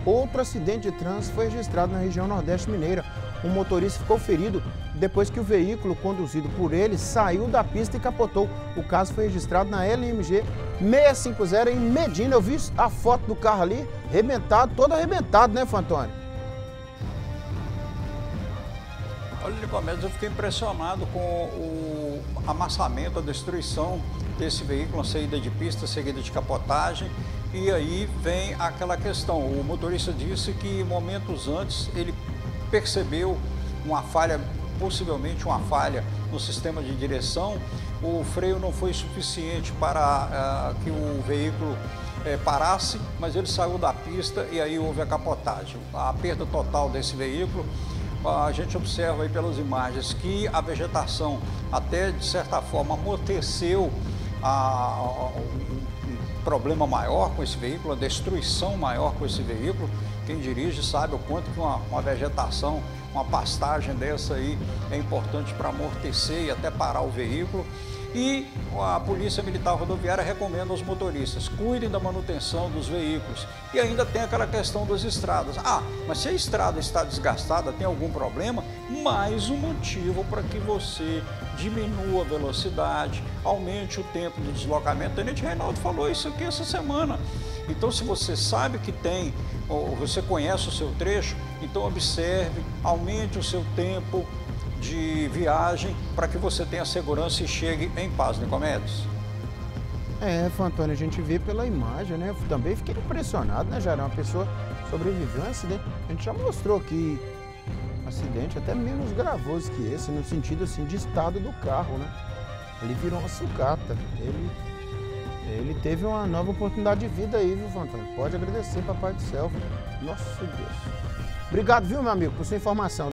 outro acidente de trânsito foi registrado na região Nordeste Mineira. Um motorista ficou ferido depois que o veículo conduzido por ele saiu da pista e capotou. O caso foi registrado na LMG 650 em Medina. Eu vi a foto do carro ali, arrebentado, todo arrebentado, né, Fantônio? Olha, Nicomedes, eu fiquei impressionado com o amassamento, a destruição desse veículo, uma saída de pista, seguida de capotagem. E aí vem aquela questão, o motorista disse que momentos antes ele percebeu uma falha, possivelmente uma falha no sistema de direção. O freio não foi suficiente para que o veículo parasse, mas ele saiu da pista e aí houve a capotagem. A perda total desse veículo, a gente observa aí pelas imagens que a vegetação até de certa forma amorteceu um problema maior com esse veículo, a destruição maior com esse veículo. Quem dirige sabe o quanto que uma vegetação, uma pastagem dessa aí é importante para amortecer e até parar o veículo. E a Polícia Militar Rodoviária recomenda aos motoristas, cuidem da manutenção dos veículos. E ainda tem aquela questão das estradas. Mas se a estrada está desgastada, tem algum problema, mais um motivo para que você diminua a velocidade, aumente o tempo de deslocamento. O Tenente Reinaldo falou isso aqui essa semana. Então, se você sabe que tem, ou você conhece o seu trecho, então observe, aumente o seu tempo de viagem para que você tenha segurança e chegue em paz, Nicomedes. Fantônio, a gente vê pela imagem, né? Eu também fiquei impressionado, né, Jair? Uma pessoa sobreviveu a um acidente. A gente já mostrou aqui acidente até menos gravoso que esse, no sentido assim de estado do carro, né? Ele virou uma sucata. Ele teve uma nova oportunidade de vida aí, viu, Fantônio? Pode agradecer, Papai do Céu. Nossa Deus. Obrigado, viu, meu amigo, por sua informação.